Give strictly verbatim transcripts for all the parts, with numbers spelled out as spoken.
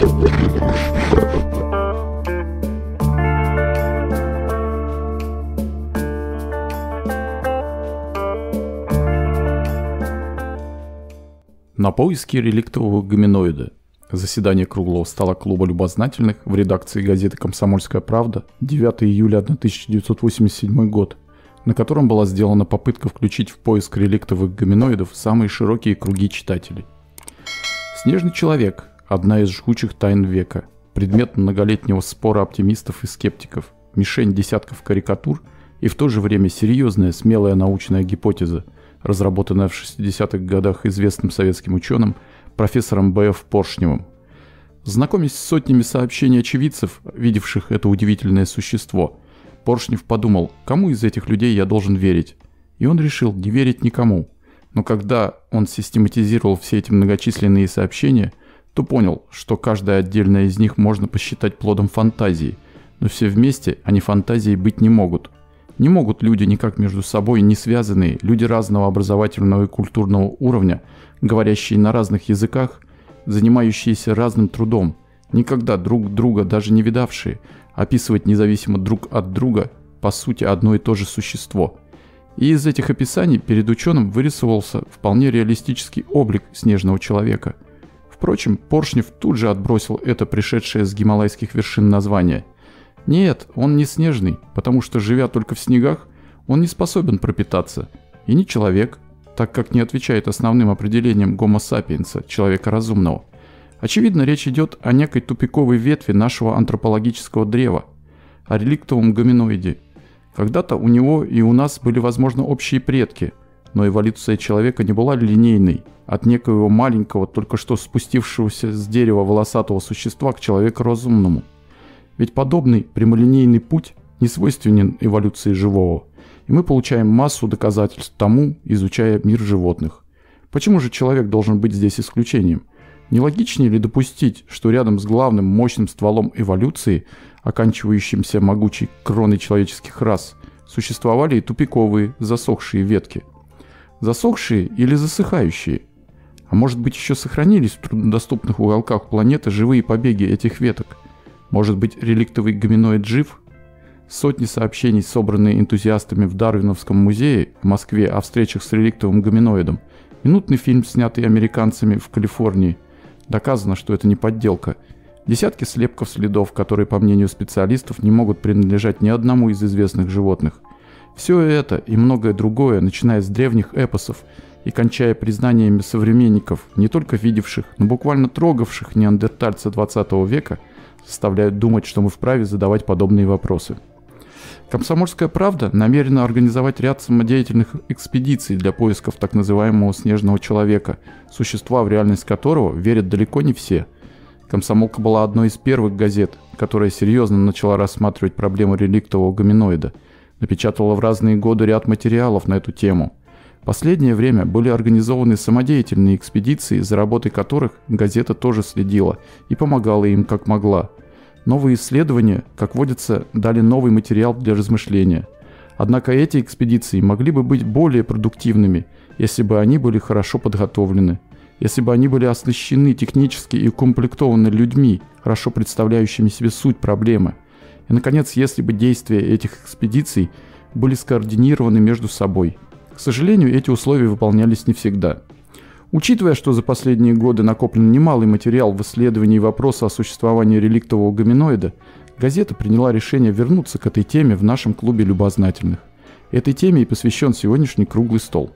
На поиски реликтового гоминоида. Заседание круглого стола клуба любознательных в редакции газеты «Комсомольская правда» девятого июля тысяча девятьсот восемьдесят седьмого года, на котором была сделана попытка включить в поиск реликтовых гоминоидов самые широкие круги читателей. «Снежный человек» – одна из жгучих тайн века, предмет многолетнего спора оптимистов и скептиков, мишень десятков карикатур и в то же время серьезная, смелая научная гипотеза, разработанная в шестидесятых годах известным советским ученым профессором Б Ф Поршневым. Знакомясь с сотнями сообщений очевидцев, видевших это удивительное существо, Поршнев подумал, кому из этих людей я должен верить. И он решил не верить никому. Но когда он систематизировал все эти многочисленные сообщения, то понял, что каждое отдельное из них можно посчитать плодом фантазии, но все вместе они фантазией быть не могут. Не могут люди никак между собой не связанные, люди разного образовательного и культурного уровня, говорящие на разных языках, занимающиеся разным трудом, никогда друг друга даже не видавшие, описывать независимо друг от друга, по сути, одно и то же существо. И из этих описаний перед ученым вырисовывался вполне реалистический облик снежного человека. Впрочем, Поршнев тут же отбросил это пришедшее с гималайских вершин название. Нет, он не снежный, потому что, живя только в снегах, он не способен пропитаться. И не человек, так как не отвечает основным определениям гомо сапиенса, человека разумного. Очевидно, речь идет о некой тупиковой ветви нашего антропологического древа, о реликтовом гоминоиде. Когда-то у него и у нас были, возможно, общие предки, но эволюция человека не была линейной, от некоего маленького, только что спустившегося с дерева волосатого существа к человеку разумному. Ведь подобный прямолинейный путь не свойственен эволюции живого, и мы получаем массу доказательств тому, изучая мир животных. Почему же человек должен быть здесь исключением? Не логичнее ли допустить, что рядом с главным мощным стволом эволюции, оканчивающимся могучей кроной человеческих рас, существовали и тупиковые, засохшие ветки? Засохшие или засыхающие? А может быть, еще сохранились в труднодоступных уголках планеты живые побеги этих веток? Может быть, реликтовый гоминоид жив? Сотни сообщений, собранные энтузиастами в Дарвиновском музее в Москве о встречах с реликтовым гоминоидом, минутный фильм, снятый американцами в Калифорнии. Доказано, что это не подделка. Десятки слепков следов, которые, по мнению специалистов, не могут принадлежать ни одному из известных животных. Все это и многое другое, начиная с древних эпосов и кончая признаниями современников, не только видевших, но буквально трогавших неандертальца двадцатого века, заставляют думать, что мы вправе задавать подобные вопросы. «Комсомольская правда» намерена организовать ряд самодеятельных экспедиций для поисков так называемого «снежного человека», существа, в реальность которого верят далеко не все. «Комсомолка» была одной из первых газет, которая серьезно начала рассматривать проблему реликтового гоминоида, напечатала в разные годы ряд материалов на эту тему. В последнее время были организованы самодеятельные экспедиции, за работой которых газета тоже следила и помогала им как могла. Новые исследования, как водится, дали новый материал для размышления. Однако эти экспедиции могли бы быть более продуктивными, если бы они были хорошо подготовлены, если бы они были оснащены технически и укомплектованы людьми, хорошо представляющими себе суть проблемы. И, наконец, если бы действия этих экспедиций были скоординированы между собой. К сожалению, эти условия выполнялись не всегда. Учитывая, что за последние годы накоплен немалый материал в исследовании вопроса о существовании реликтового гоминоида, газета приняла решение вернуться к этой теме в нашем клубе любознательных. Этой теме и посвящен сегодняшний круглый стол.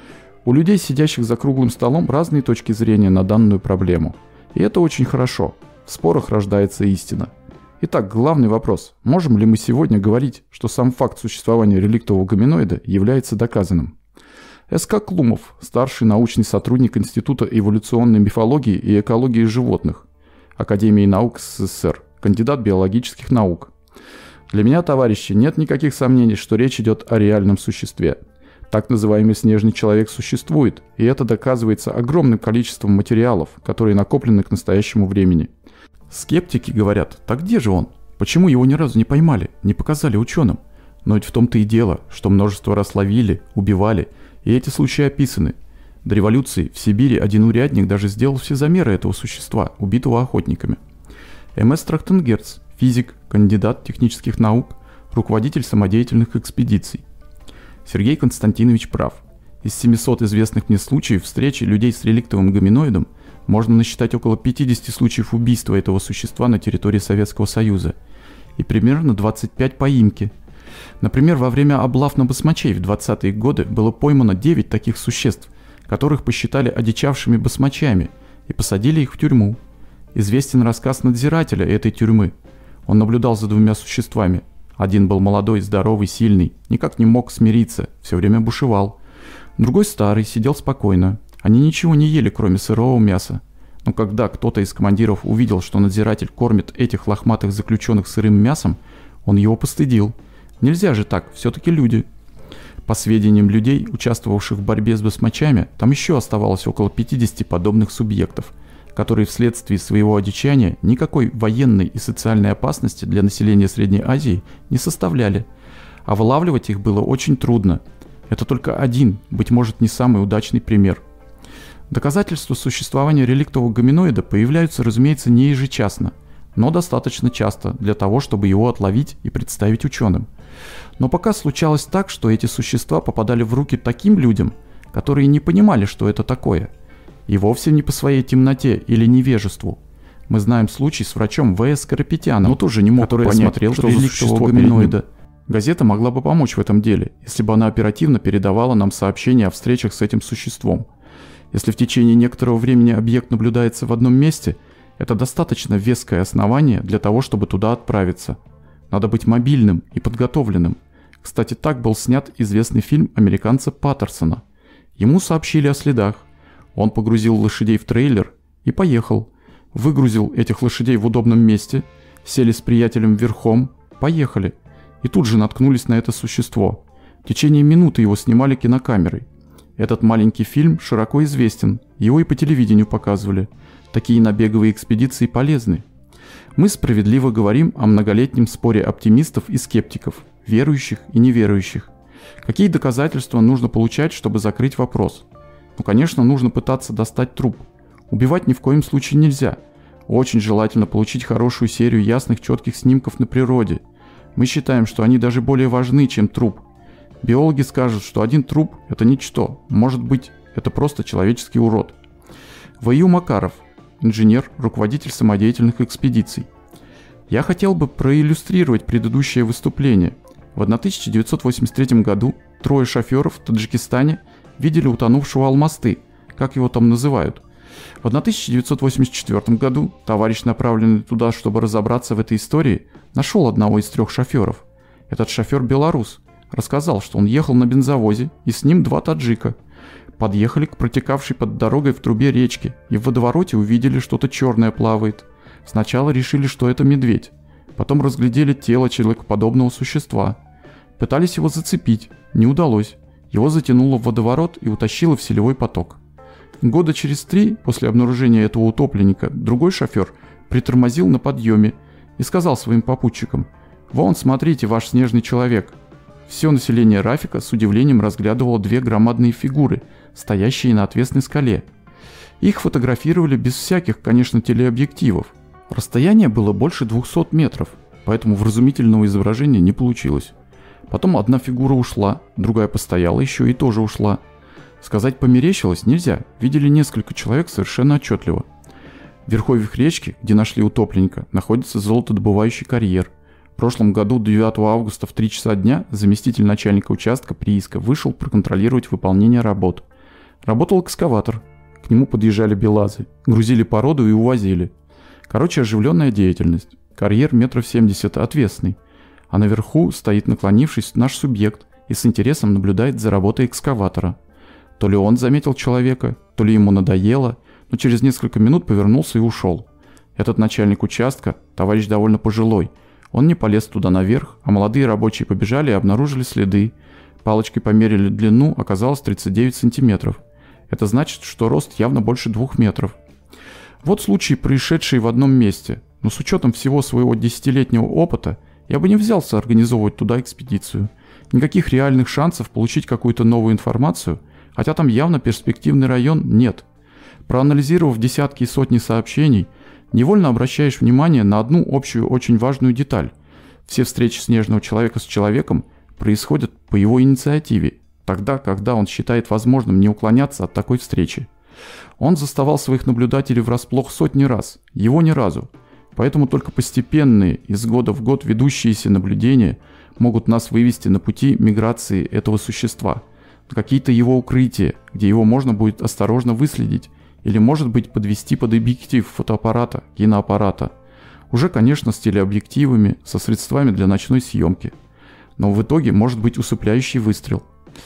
У людей, сидящих за круглым столом, разные точки зрения на данную проблему. И это очень хорошо. В спорах рождается истина. Итак, главный вопрос. Можем ли мы сегодня говорить, что сам факт существования реликтового гоминоида является доказанным? С К Клумов, старший научный сотрудник Института эволюционной мифологии и экологии животных, Академии наук СССР, кандидат биологических наук. Для меня, товарищи, нет никаких сомнений, что речь идет о реальном существе. Так называемый снежный человек существует, и это доказывается огромным количеством материалов, которые накоплены к настоящему времени. Скептики говорят, так где же он? Почему его ни разу не поймали, не показали ученым? Но ведь в том-то и дело, что множество раз ловили, убивали, и эти случаи описаны. До революции в Сибири один урядник даже сделал все замеры этого существа, убитого охотниками. эм эс Трахтенгерц, физик, кандидат технических наук, руководитель самодеятельных экспедиций. Сергей Константинович прав. Из семисот известных мне случаев встречи людей с реликтовым гоминоидом можно насчитать около пятидесяти случаев убийства этого существа на территории Советского Союза и примерно двадцать пять поимки. Например, во время облав на басмачей в двадцатые годы было поймано девять таких существ, которых посчитали одичавшими басмачами и посадили их в тюрьму. Известен рассказ надзирателя этой тюрьмы. Он наблюдал за двумя существами. Один был молодой, здоровый, сильный, никак не мог смириться, все время бушевал. Другой старый, сидел спокойно. Они ничего не ели, кроме сырого мяса. Но когда кто-то из командиров увидел, что надзиратель кормит этих лохматых заключенных сырым мясом, он его постыдил. Нельзя же так, все-таки люди. По сведениям людей, участвовавших в борьбе с басмачами, там еще оставалось около пятидесяти подобных субъектов, которые вследствие своего одичания никакой военной и социальной опасности для населения Средней Азии не составляли, а вылавливать их было очень трудно. Это только один, быть может, не самый удачный пример. Доказательства существования реликтового гоминоида появляются, разумеется, не ежечасно, но достаточно часто для того, чтобы его отловить и представить ученым. Но пока случалось так, что эти существа попадали в руки таким людям, которые не понимали, что это такое, и вовсе не по своей темноте или невежеству. Мы знаем случай с врачом В С Скоропетяном, но тоже не мог который понять, осмотрел что реликтового гоминоида. Газета могла бы помочь в этом деле, если бы она оперативно передавала нам сообщения о встречах с этим существом. Если в течение некоторого времени объект наблюдается в одном месте, это достаточно веское основание для того, чтобы туда отправиться. Надо быть мобильным и подготовленным. Кстати, так был снят известный фильм американца Паттерсона. Ему сообщили о следах. Он погрузил лошадей в трейлер и поехал. Выгрузил этих лошадей в удобном месте, сели с приятелем верхом, поехали. И тут же наткнулись на это существо. В течение минуты его снимали кинокамерой. Этот маленький фильм широко известен, его и по телевидению показывали. Такие набеговые экспедиции полезны. Мы справедливо говорим о многолетнем споре оптимистов и скептиков, верующих и неверующих. Какие доказательства нужно получать, чтобы закрыть вопрос? Ну, конечно, нужно пытаться достать труп. Убивать ни в коем случае нельзя. Очень желательно получить хорошую серию ясных, четких снимков на природе. Мы считаем, что они даже более важны, чем труп. Биологи скажут, что один труп – это ничто. Может быть, это просто человеческий урод. В И Ю Макаров, инженер, руководитель самодеятельных экспедиций. Я хотел бы проиллюстрировать предыдущее выступление. В тысяча девятьсот восемьдесят третьем году трое шоферов в Таджикистане видели утонувшего Алмасты, как его там называют. В тысяча девятьсот восемьдесят четвёртом году товарищ, направленный туда, чтобы разобраться в этой истории, нашел одного из трех шоферов. Этот шофер белорус. Рассказал, что он ехал на бензовозе, и с ним два таджика. Подъехали к протекавшей под дорогой в трубе речке, и в водовороте увидели, что-то черное плавает. Сначала решили, что это медведь. Потом разглядели тело человекоподобного существа. Пытались его зацепить. Не удалось. Его затянуло в водоворот и утащило в селевой поток. Года через три после обнаружения этого утопленника другой шофер притормозил на подъеме и сказал своим попутчикам: «Вон, смотрите, ваш снежный человек». Все население Рафика с удивлением разглядывало две громадные фигуры, стоящие на отвесной скале. Их фотографировали без всяких, конечно, телеобъективов. Расстояние было больше двухсот метров, поэтому вразумительного изображения не получилось. Потом одна фигура ушла, другая постояла еще и тоже ушла. Сказать померещилось нельзя, видели несколько человек совершенно отчетливо. В верховьях речки, где нашли утопленника, находится золотодобывающий карьер. В прошлом году девятого августа в три часа дня заместитель начальника участка прииска вышел проконтролировать выполнение работ. Работал экскаватор. К нему подъезжали белазы, грузили породу и увозили. Короче, оживленная деятельность. Карьер метров семьдесят, отвесный. А наверху стоит, наклонившись, наш субъект и с интересом наблюдает за работой экскаватора. То ли он заметил человека, то ли ему надоело, но через несколько минут повернулся и ушел. Этот начальник участка, товарищ довольно пожилой, он не полез туда наверх, а молодые рабочие побежали и обнаружили следы. Палочкой померили длину, оказалось тридцать девять сантиметров. Это значит, что рост явно больше двух метров. Вот случаи, происшедшие в одном месте, но с учетом всего своего десятилетнего опыта я бы не взялся организовывать туда экспедицию. Никаких реальных шансов получить какую-то новую информацию, хотя там явно перспективный район, нет. Проанализировав десятки и сотни сообщений, невольно обращаешь внимание на одну общую очень важную деталь. Все встречи снежного человека с человеком происходят по его инициативе, тогда, когда он считает возможным не уклоняться от такой встречи. Он заставал своих наблюдателей врасплох сотни раз, его ни разу. Поэтому только постепенные, из года в год ведущиеся наблюдения могут нас вывести на пути миграции этого существа, на какие-то его укрытия, где его можно будет осторожно выследить, или, может быть, подвести под объектив фотоаппарата, киноаппарата. Уже, конечно, с телеобъективами, со средствами для ночной съемки. Но в итоге может быть усыпляющий выстрел.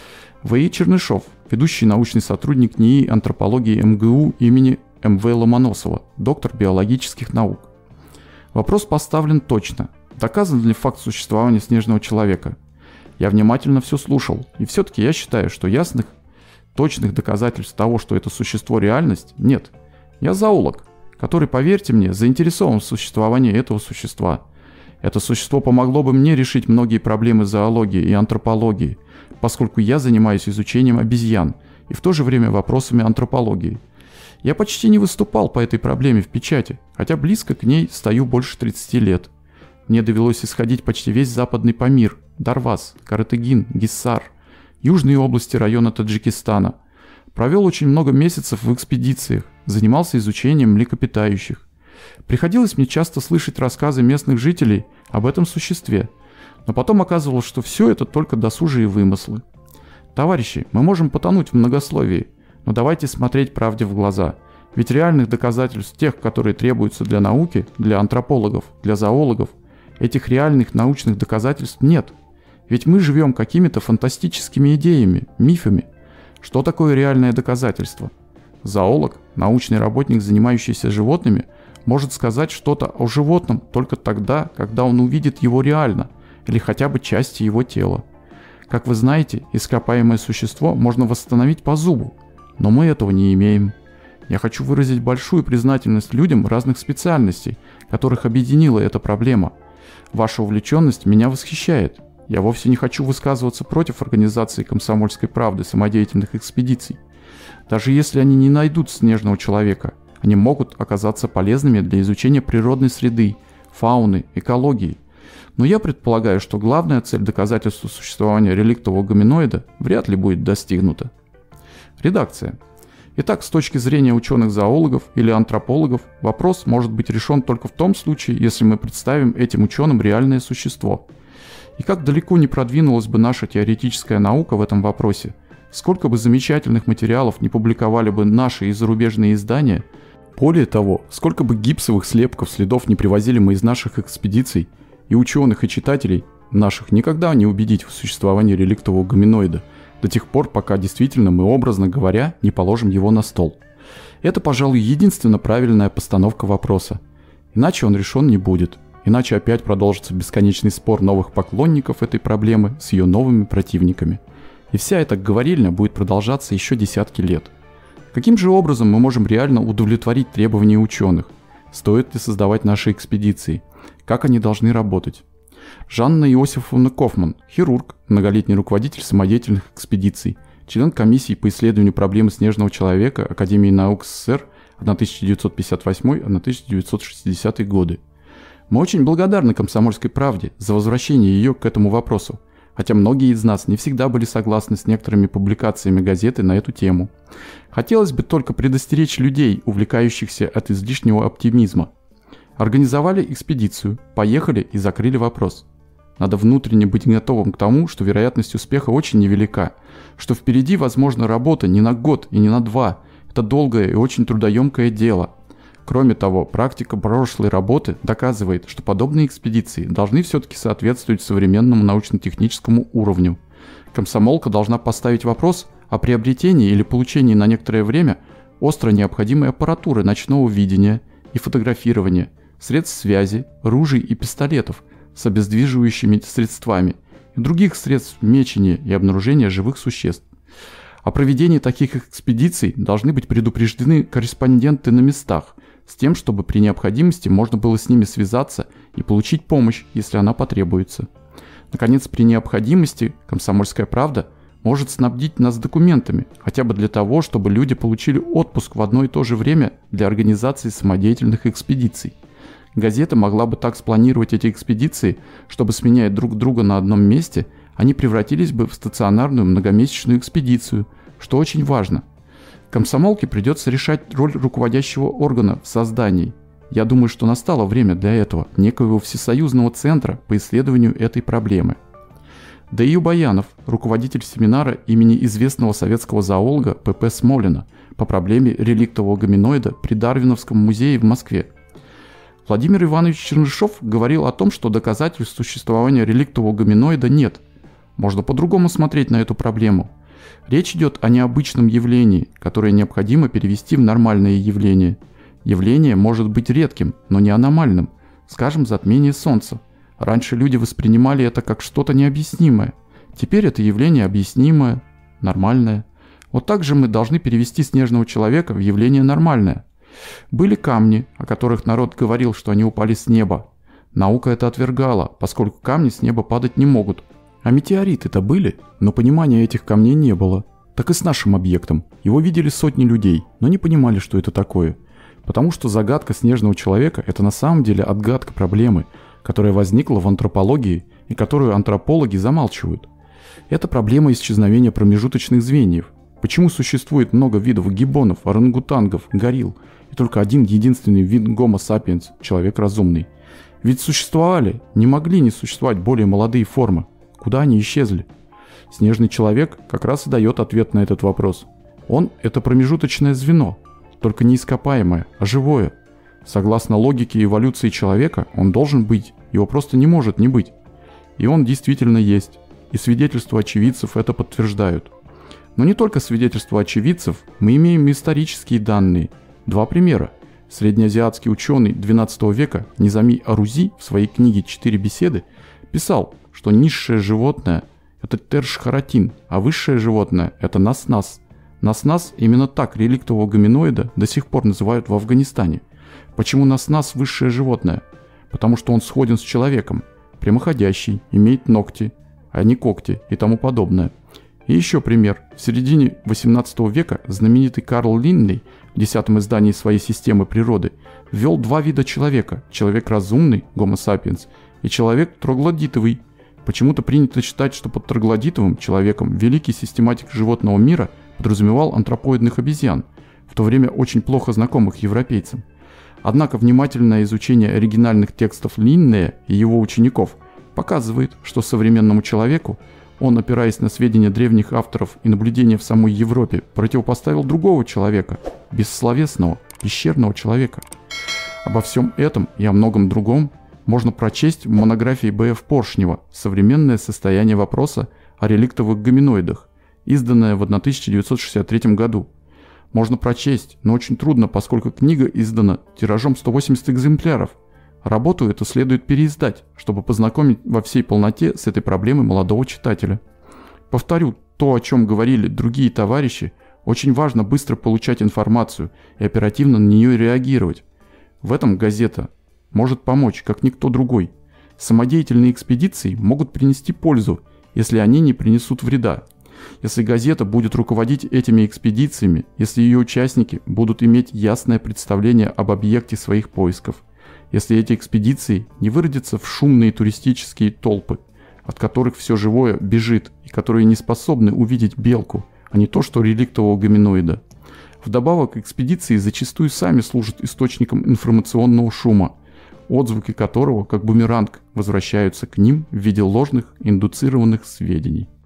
В И Чернышов, ведущий научный сотрудник НИИ антропологии эм гэ у имени эм вэ Ломоносова, доктор биологических наук. Вопрос поставлен точно. Доказан ли факт существования снежного человека? Я внимательно все слушал, и все-таки я считаю, что ясных, точных доказательств того, что это существо реальность, нет. Я зоолог, который, поверьте мне, заинтересован в существовании этого существа. Это существо помогло бы мне решить многие проблемы зоологии и антропологии, поскольку я занимаюсь изучением обезьян и в то же время вопросами антропологии. Я почти не выступал по этой проблеме в печати, хотя близко к ней стою больше тридцати лет. Мне довелось исходить почти весь западный Памир, Дарваз, Каратыгин, Гиссар, южные области района Таджикистана. Провел очень много месяцев в экспедициях, занимался изучением млекопитающих. Приходилось мне часто слышать рассказы местных жителей об этом существе, но потом оказывалось, что все это только досужие вымыслы. Товарищи, мы можем потонуть в многословии, но давайте смотреть правде в глаза. Ведь реальных доказательств тех, которые требуются для науки, для антропологов, для зоологов, этих реальных научных доказательств нет. Ведь мы живем какими-то фантастическими идеями, мифами. Что такое реальное доказательство? Зоолог, научный работник, занимающийся животными, может сказать что-то о животном только тогда, когда он увидит его реально, или хотя бы части его тела. Как вы знаете, ископаемое существо можно восстановить по зубу, но мы этого не имеем. Я хочу выразить большую признательность людям разных специальностей, которых объединила эта проблема. Ваша увлеченность меня восхищает. Я вовсе не хочу высказываться против организации «Комсомольской правды» самодеятельных экспедиций. Даже если они не найдут снежного человека, они могут оказаться полезными для изучения природной среды, фауны, экологии. Но я предполагаю, что главная цель доказательства существования реликтового гоминоида вряд ли будет достигнута. Редакция. Итак, с точки зрения ученых-зоологов или антропологов, вопрос может быть решен только в том случае, если мы представим этим ученым реальное существо. И как далеко не продвинулась бы наша теоретическая наука в этом вопросе, сколько бы замечательных материалов не публиковали бы наши и зарубежные издания, более того, сколько бы гипсовых слепков следов не привозили мы из наших экспедиций, и ученых, и читателей наших никогда не убедить в существовании реликтового гоминоида, до тех пор, пока действительно мы, образно говоря, не положим его на стол. Это, пожалуй, единственно правильная постановка вопроса. Иначе он решен не будет. Иначе опять продолжится бесконечный спор новых поклонников этой проблемы с ее новыми противниками. И вся эта говорильня будет продолжаться еще десятки лет. Каким же образом мы можем реально удовлетворить требования ученых? Стоит ли создавать наши экспедиции? Как они должны работать? Жанна Иосифовна Кофман, хирург, многолетний руководитель самодеятельных экспедиций, член комиссии по исследованию проблемы снежного человека Академии наук СССР тысяча девятьсот пятьдесят восьмой — тысяча девятьсот шестидесятые годы. Мы очень благодарны «Комсомольской правде» за возвращение ее к этому вопросу, хотя многие из нас не всегда были согласны с некоторыми публикациями газеты на эту тему. Хотелось бы только предостеречь людей, увлекающихся от излишнего оптимизма. Организовали экспедицию, поехали и закрыли вопрос. Надо внутренне быть готовым к тому, что вероятность успеха очень невелика, что впереди, возможно, работа не на год и не на два. Это долгое и очень трудоемкое дело. Кроме того, практика прошлой работы доказывает, что подобные экспедиции должны все-таки соответствовать современному научно-техническому уровню. Комсомолка должна поставить вопрос о приобретении или получении на некоторое время остро необходимой аппаратуры ночного видения и фотографирования, средств связи, ружей и пистолетов с обездвиживающими средствами и других средств мечения и обнаружения живых существ. О проведении таких экспедиций должны быть предупреждены корреспонденты на местах, с тем, чтобы при необходимости можно было с ними связаться и получить помощь, если она потребуется. Наконец, при необходимости «Комсомольская правда» может снабдить нас документами, хотя бы для того, чтобы люди получили отпуск в одно и то же время для организации самодеятельных экспедиций. Газета могла бы так спланировать эти экспедиции, чтобы, сменяя друг друга на одном месте, они превратились бы в стационарную многомесячную экспедицию, что очень важно. Комсомолке придется решать роль руководящего органа в создании. Я думаю, что настало время для этого, некоего всесоюзного центра по исследованию этой проблемы. Д И Баянов, руководитель семинара имени известного советского зоолога П П Смолина по проблеме реликтового гоминоида при Дарвиновском музее в Москве. Владимир Иванович Чернышов говорил о том, что доказательств существования реликтового гоминоида нет. Можно по-другому смотреть на эту проблему. Речь идет о необычном явлении, которое необходимо перевести в нормальное явление. Явление может быть редким, но не аномальным, скажем, затмение Солнца. Раньше люди воспринимали это как что-то необъяснимое. Теперь это явление объяснимое, нормальное. Вот так же мы должны перевести снежного человека в явление нормальное. Были камни, о которых народ говорил, что они упали с неба. Наука это отвергала, поскольку камни с неба падать не могут. А метеориты-то были, но понимания этих камней не было. Так и с нашим объектом. Его видели сотни людей, но не понимали, что это такое. Потому что загадка снежного человека – это на самом деле отгадка проблемы, которая возникла в антропологии и которую антропологи замалчивают. Это проблема исчезновения промежуточных звеньев. Почему существует много видов гиббонов, орангутангов, горилл, и только один единственный вид Homo sapiens – человек разумный? Ведь существовали, не могли не существовать более молодые формы. Куда они исчезли? Снежный человек как раз и дает ответ на этот вопрос. Он – это промежуточное звено, только не ископаемое, а живое. Согласно логике эволюции человека, он должен быть, его просто не может не быть. И он действительно есть, и свидетельства очевидцев это подтверждают. Но не только свидетельства очевидцев, мы имеем исторические данные. Два примера. Среднеазиатский ученый двенадцатого века Низами Арузи в своей книге «Четыре беседы» писал, что низшее животное – это тершхаратин, а высшее животное – это нас-нас. Нас-нас именно так реликтового гоминоида до сих пор называют в Афганистане. Почему нас-нас высшее животное? Потому что он сходен с человеком, прямоходящий, имеет ногти, а не когти и тому подобное. И еще пример. В середине восемнадцатого века знаменитый Карл Линней в десятом издании своей системы природы ввел два вида человека – человек разумный, Homo sapiens, и человек троглодитовый. Почему-то принято считать, что под троглодитовым человеком великий систематик животного мира подразумевал антропоидных обезьян, в то время очень плохо знакомых европейцам. Однако внимательное изучение оригинальных текстов Линнея и его учеников показывает, что современному человеку он, опираясь на сведения древних авторов и наблюдения в самой Европе, противопоставил другого человека, бессловесного, пещерного человека. Обо всем этом и о многом другом можно прочесть в монографии Б Ф Поршнева «Современное состояние вопроса о реликтовых гоминоидах», изданная в тысяча девятьсот шестьдесят третьем году. Можно прочесть, но очень трудно, поскольку книга издана тиражом сто восемьдесят экземпляров. Работу эту следует переиздать, чтобы познакомить во всей полноте с этой проблемой молодого читателя. Повторю, то, о чем говорили другие товарищи, очень важно быстро получать информацию и оперативно на нее реагировать. В этом газета может помочь, как никто другой. Самодеятельные экспедиции могут принести пользу, если они не принесут вреда. Если газета будет руководить этими экспедициями, если ее участники будут иметь ясное представление об объекте своих поисков, если эти экспедиции не выродятся в шумные туристические толпы, от которых все живое бежит и которые не способны увидеть белку, а не то, что реликтового гоминоида. Вдобавок, экспедиции зачастую сами служат источником информационного шума, отзвуки которого, как бумеранг, возвращаются к ним в виде ложных индуцированных сведений.